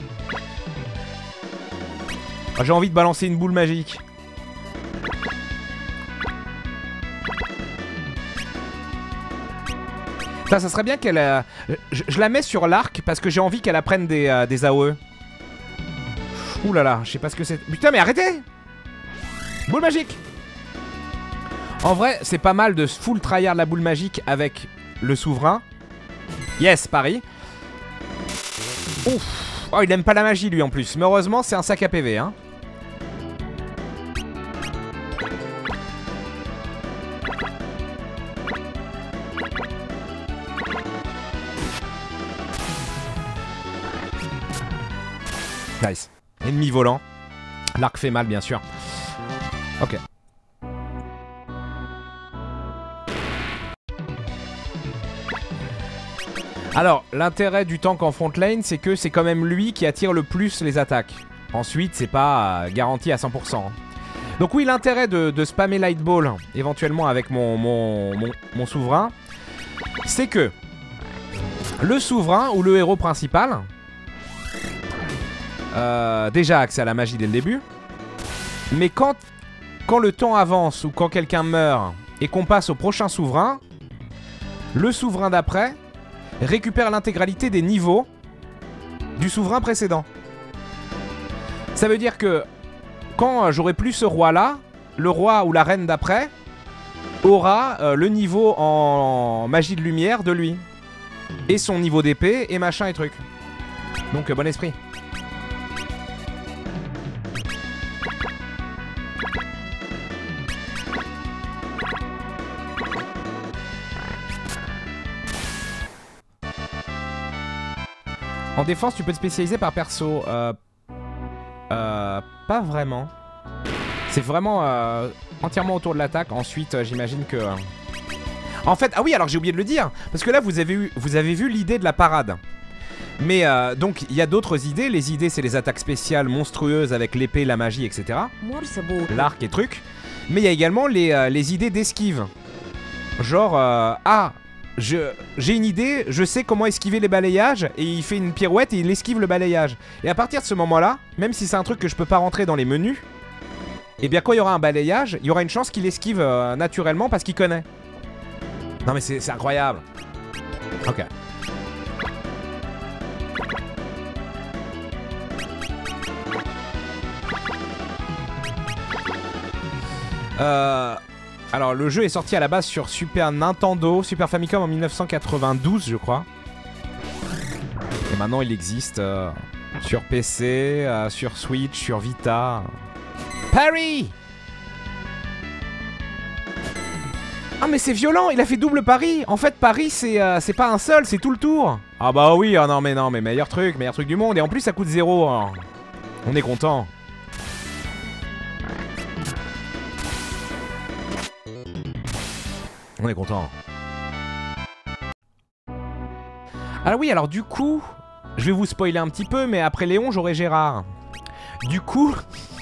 Oh, j'ai envie de balancer une boule magique. Ça, ça serait bien qu'elle... Euh, je, je la mets sur l'arc parce que j'ai envie qu'elle apprenne des, euh, des A O E. Ouh là là, je sais pas ce que c'est. Putain mais arrêtez! Boule magique! En vrai, c'est pas mal de full tryhard la boule magique avec le souverain. Yes, Paris. Ouf. Oh, il aime pas la magie, lui, en plus. Mais heureusement, c'est un sac à P V, hein. Nice. Ennemi volant. L'arc fait mal, bien sûr. Ok. Alors, l'intérêt du tank en front lane, c'est que c'est quand même lui qui attire le plus les attaques. Ensuite, c'est pas euh, garanti à cent pour cent. Donc oui, l'intérêt de, de spammer Lightball, éventuellement avec mon, mon, mon, mon souverain, c'est que le souverain ou le héros principal, euh, déjà accès à la magie dès le début, mais quand, quand le temps avance ou quand quelqu'un meurt et qu'on passe au prochain souverain, le souverain d'après récupère l'intégralité des niveaux du souverain précédent. Ça veut dire que quand j'aurai plus ce roi là, le roi ou la reine d'après aura euh, le niveau en magie de lumière de lui. Et son niveau d'épée et machin et truc. Donc euh, bon esprit. En défense, tu peux te spécialiser par perso. Euh, euh, pas vraiment. C'est vraiment euh, entièrement autour de l'attaque. Ensuite, euh, j'imagine que... Euh... En fait, ah oui, alors j'ai oublié de le dire. Parce que là, vous avez, eu, vous avez vu l'idée de la parade. Mais euh, donc, il y a d'autres idées. Les idées, c'est les attaques spéciales monstrueuses avec l'épée, la magie, et cetera. L'arc et trucs. Mais il y a également les, euh, les idées d'esquive. Genre, euh, ah, j'ai une idée, je sais comment esquiver les balayages. Et il fait une pirouette et il esquive le balayage. Et à partir de ce moment-là, même si c'est un truc que je peux pas rentrer dans les menus, et bien quand il y aura un balayage, il y aura une chance qu'il esquive euh, naturellement parce qu'il connaît. Non mais c'est incroyable. Ok. Euh, alors le jeu est sorti à la base sur Super Nintendo, Super Famicom en mille neuf cent quatre-vingt-douze je crois. Et maintenant il existe euh, sur P C, euh, sur Switch, sur Vita. Parry! Ah mais c'est violent, il a fait double pari. En fait pari c'est euh, c'est pas un seul, c'est tout le tour. Ah bah oui, oh non mais non mais meilleur truc, meilleur truc du monde. Et en plus ça coûte zéro hein. On est content. On est content. Ah oui, alors du coup, je vais vous spoiler un petit peu, mais après Léon, j'aurai Gérard. Du coup...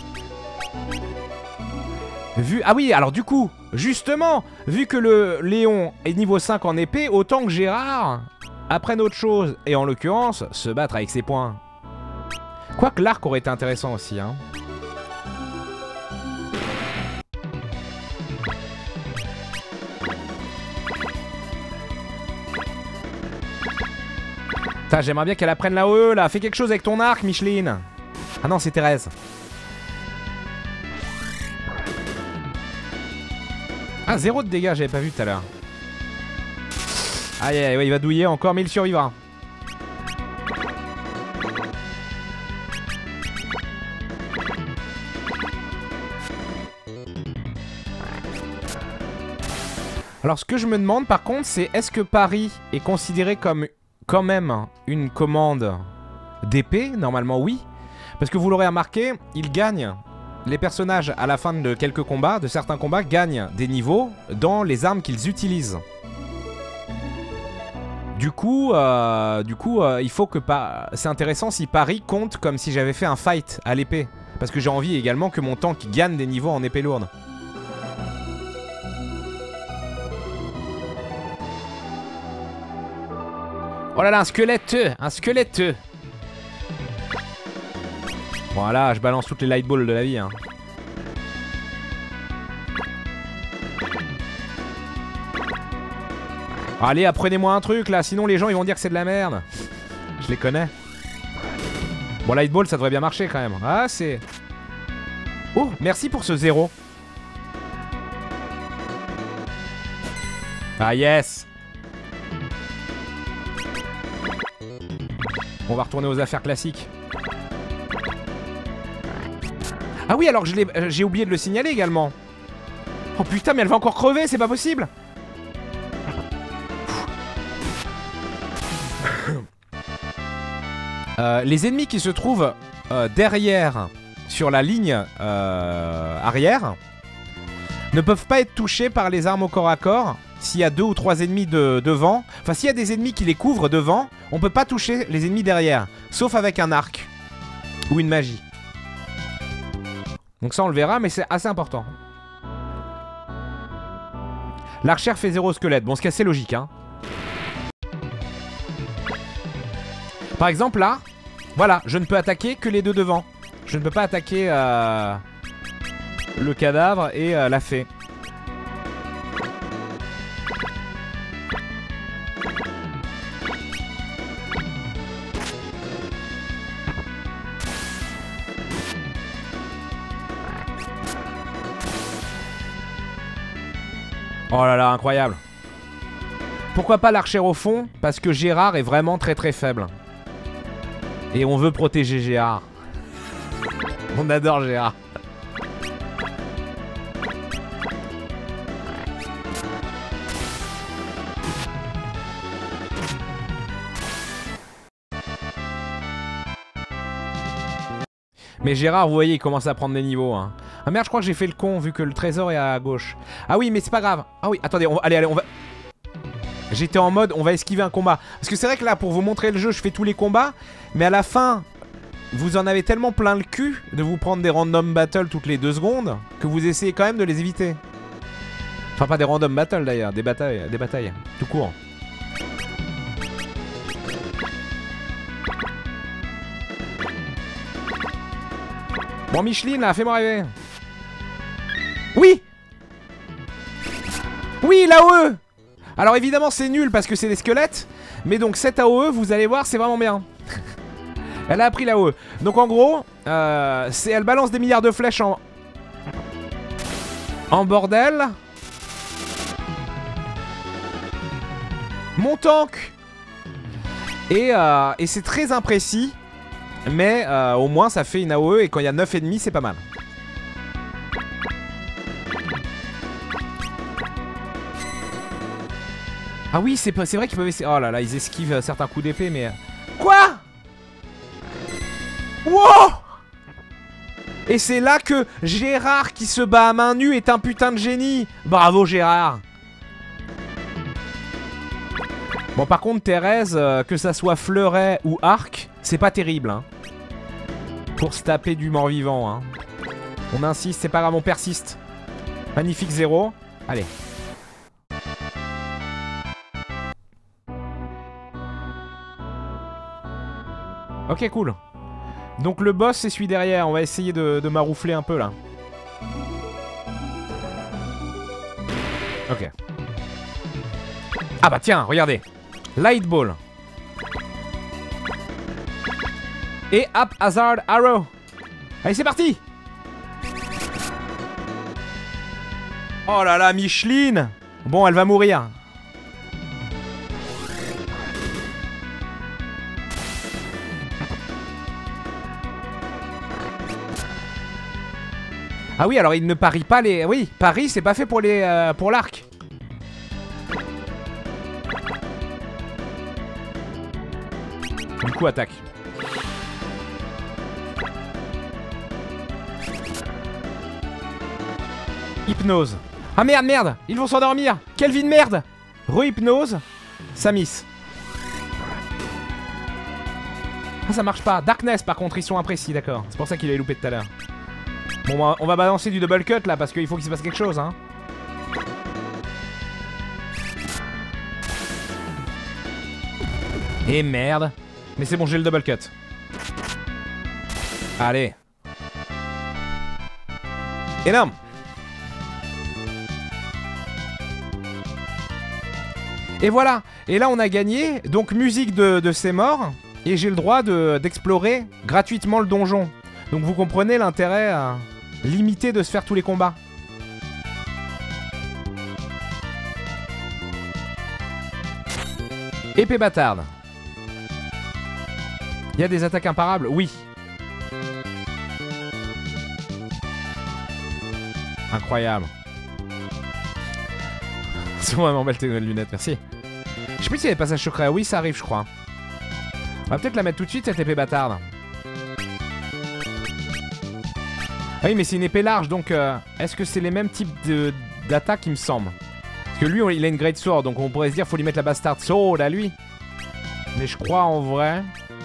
Vu... Ah oui, alors du coup, justement, vu que le Léon est niveau cinq en épée, autant que Gérard apprenne autre chose. Et en l'occurrence, se battre avec ses poings. Quoique l'arc aurait été intéressant aussi, hein. J'aimerais bien qu'elle apprenne la O E là. Fais quelque chose avec ton arc, Micheline. Ah non, c'est Thérèse. Ah, zéro de dégâts, j'avais pas vu tout à l'heure. Aïe, aïe, ouais, il va douiller encore, mais il survivra. Alors, ce que je me demande par contre, c'est est-ce que Paris est considéré comme quand même une commande d'épée? Normalement oui. Parce que vous l'aurez remarqué, il gagne. Les personnages à la fin de quelques combats, de certains combats, gagnent des niveaux dans les armes qu'ils utilisent. Du coup, euh, du coup euh, il faut que... C'est intéressant si Paris compte comme si j'avais fait un fight à l'épée. Parce que j'ai envie également que mon tank gagne des niveaux en épée lourde. Oh là là, un squelette, un squelette. Voilà, je balance toutes les light balls de la vie. Hein. Allez, apprenez-moi un truc là, sinon les gens ils vont dire que c'est de la merde. Je les connais. Bon, light ball ça devrait bien marcher quand même. Ah, c'est... Oh, merci pour ce zéro. Ah yes. On va retourner aux affaires classiques. Ah oui, alors j'ai euh, oublié de le signaler également. Oh putain, mais elle va encore crever, c'est pas possible. euh, les ennemis qui se trouvent euh, derrière, sur la ligne euh, arrière, ne peuvent pas être touchés par les armes au corps à corps. S'il y a deux ou trois ennemis de, devant, enfin s'il y a des ennemis qui les couvrent devant, on peut pas toucher les ennemis derrière, sauf avec un arc ou une magie. Donc ça on le verra, mais c'est assez important. L'archère fait zéro squelette, bon ce qui est assez logique hein. Par exemple là, voilà, je ne peux attaquer que les deux devant. Je ne peux pas attaquer euh, le cadavre et euh, la fée. Oh là là, incroyable. Pourquoi pas l'archer au fond? Parce que Gérard est vraiment très très faible. Et on veut protéger Gérard. On adore Gérard. Mais Gérard, vous voyez, il commence à prendre des niveaux. Hein. Ah merde, je crois que j'ai fait le con vu que le trésor est à gauche. Ah oui, mais c'est pas grave. Ah oui, attendez, on va... allez, allez, on va... J'étais en mode, on va esquiver un combat. Parce que c'est vrai que là, pour vous montrer le jeu, je fais tous les combats. Mais à la fin, vous en avez tellement plein le cul de vous prendre des random battles toutes les deux secondes que vous essayez quand même de les éviter. Enfin, pas des random battles d'ailleurs, des batailles, des batailles, tout court. Bon, Micheline, là, fais-moi rêver. Oui! Oui, l'A O E! Alors évidemment, c'est nul parce que c'est des squelettes. Mais donc, cette A O E, vous allez voir, c'est vraiment bien. Elle a appris l'A O E. Donc en gros, euh, elle balance des milliards de flèches en... En bordel. Mon tank. Et, euh, et c'est très imprécis. Mais euh, au moins ça fait une A O E. Et quand il y a neuf ennemis, c'est pas mal. Ah oui, c'est vrai qu'ils peuvent essayer... Oh là là, ils esquivent certains coups d'épée, mais... Quoi? Wow! Et c'est là que Gérard qui se bat à main nue est un putain de génie. Bravo Gérard. Bon par contre Thérèse, euh, que ça soit fleuret ou arc, c'est pas terrible hein. Pour se taper du mort-vivant hein. On insiste, c'est pas grave, on persiste. Magnifique zéro. Allez. Ok cool. Donc le boss c'est celui derrière, on va essayer de, de maroufler un peu là. Ok. Ah bah tiens, regardez. Light Ball. Et Hap Hazard Arrow. Allez c'est parti. Oh là là, Micheline. Bon, elle va mourir. Ah oui, alors il ne parie pas les... Oui, Paris, c'est pas fait pour les euh, pour l'arc. Du coup, attaque. Hypnose. Ah merde, merde. Ils vont s'endormir. Quelle vie de merde. Re-hypnose. Ça miss. Ah, ça marche pas. Darkness, par contre, ils sont imprécis, d'accord. C'est pour ça qu'il a loupé tout à l'heure. Bon, on va balancer du double cut là parce qu'il faut qu'il se passe quelque chose hein. Et merde. Mais c'est bon, j'ai le double cut. Allez. Énorme. Et voilà. Et là on a gagné. Donc musique de, de ces morts. Et j'ai le droit d'explorer gratuitement le donjon. Donc vous comprenez l'intérêt à... limité de se faire tous les combats. Épée bâtarde. Il y a des attaques imparables? Oui. Incroyable. C'est vraiment belle tes nouvelles lunettes, merci. Je sais plus s'il y a des passages secrets. Oui, ça arrive, je crois. On va peut-être la mettre tout de suite, cette épée bâtarde. Ah oui mais c'est une épée large donc euh, est-ce que c'est les mêmes types d'attaques il me semble. Parce que lui on, il a une great sword donc on pourrait se dire faut lui mettre la bastard sword à lui. Mais je crois en vrai.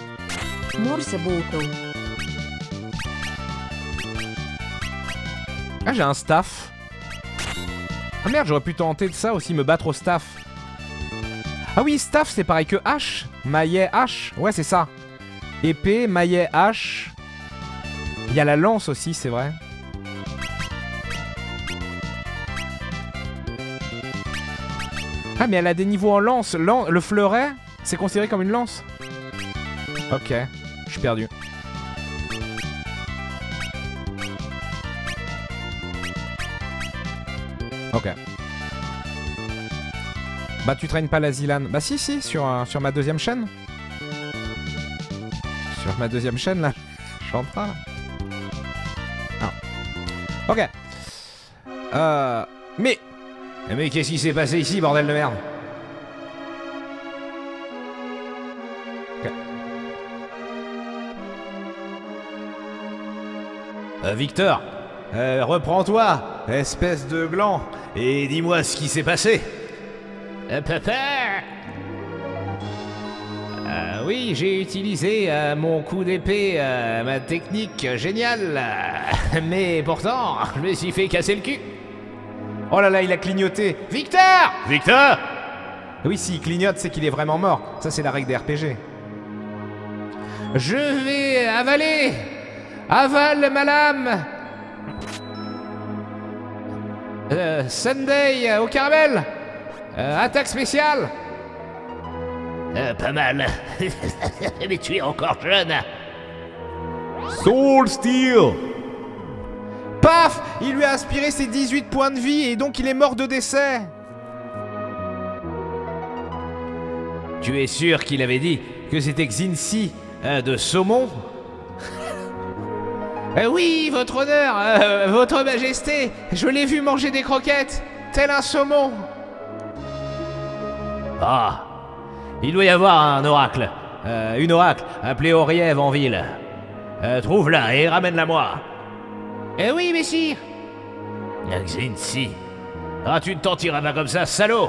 Ah j'ai un staff. Ah merde j'aurais pu tenter de ça aussi me battre au staff. Ah oui staff c'est pareil que hache. Maillet hache. Ouais c'est ça. Épée, maillet hache. Il y a la lance aussi, c'est vrai. Ah, mais elle a des niveaux en lance. Lan le fleuret, c'est considéré comme une lance. Ok, je suis perdu. Ok. Bah, tu traînes pas la Zilan. Bah, si, si, sur, euh, sur ma deuxième chaîne. Sur ma deuxième chaîne, là. Je suis en train, là. Ok. Euh... Mais... Mais qu'est-ce qui s'est passé ici, bordel de merde? Ok. Euh, Victor, euh, reprends-toi, espèce de gland, et dis-moi ce qui s'est passé. Euh, papa. Euh, oui, j'ai utilisé euh, mon coup d'épée, euh, ma technique géniale, euh, mais pourtant, je me suis fait casser le cul. Oh là là, il a clignoté. Victor! Victor! Oui, s'il clignote, c'est qu'il est vraiment mort. Ça, c'est la règle des R P G. Je vais avaler! Avale ma lame! Euh, Sunday euh, au caramel! Euh, attaque spéciale! Euh, pas mal. Mais tu es encore jeune. Soul Steel. Paf! Il lui a aspiré ses dix-huit points de vie et donc il est mort de décès. Tu es sûr qu'il avait dit que c'était Xinci euh, de saumon? Euh, oui, votre honneur, euh, votre majesté, je l'ai vu manger des croquettes, tel un saumon. Ah, il doit y avoir un oracle, euh, une oracle appelée Oriève en ville. Euh, trouve-la et ramène-la moi. Eh oui, messire. Xinci. Ah, tu ne t'en tireras pas comme ça, salaud.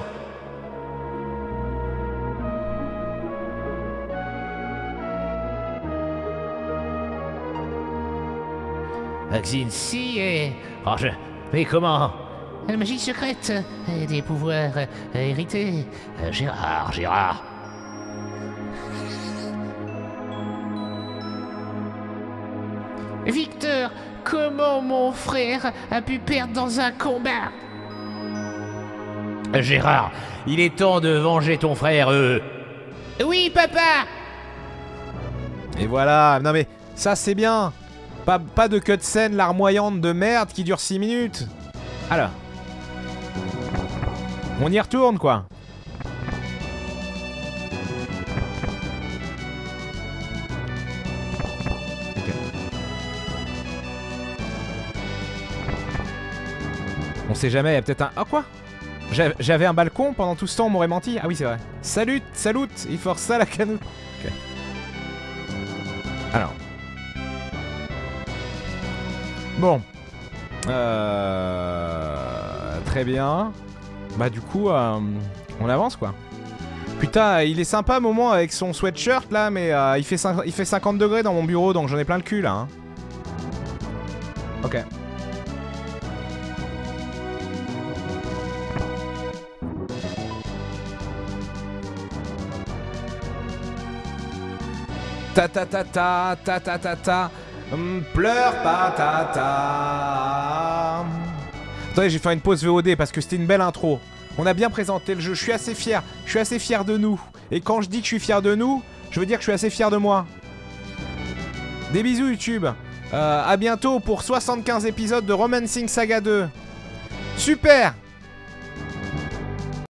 Xinci et... Oh, je... Mais comment? La magie secrète, et des pouvoirs euh, hérités. Euh, Gérard, Gérard. Victor, comment mon frère a pu perdre dans un combat? Gérard, il est temps de venger ton frère, euh. Oui, papa. Et voilà. Non mais, ça c'est bien. Pas, pas de cutscene larmoyante de merde qui dure six minutes. Alors. On y retourne quoi. Okay. On sait jamais, il y a peut-être un... Ah quoi? J'avais un balcon pendant tout ce temps, on m'aurait menti. Ah oui c'est vrai. Salut, salut, il force ça la canoute. Ok. Alors. Bon. Euh... Très bien. Bah du coup, euh, on avance quoi. Putain, il est sympa Moment avec son sweatshirt là, mais euh, il, fait il fait cinquante degrés dans mon bureau, donc j'en ai plein le cul là. Hein. Ok. Ta ta ta ta ta ta ta ta. Hum, pleure pas ta ta. Attendez, j'ai fait une pause V O D parce que c'était une belle intro. On a bien présenté le jeu, je suis assez fier. Je suis assez fier de nous. Et quand je dis que je suis fier de nous, je veux dire que je suis assez fier de moi. Des bisous YouTube. Euh, à bientôt pour soixante-quinze épisodes de Romancing Saga deux. Super!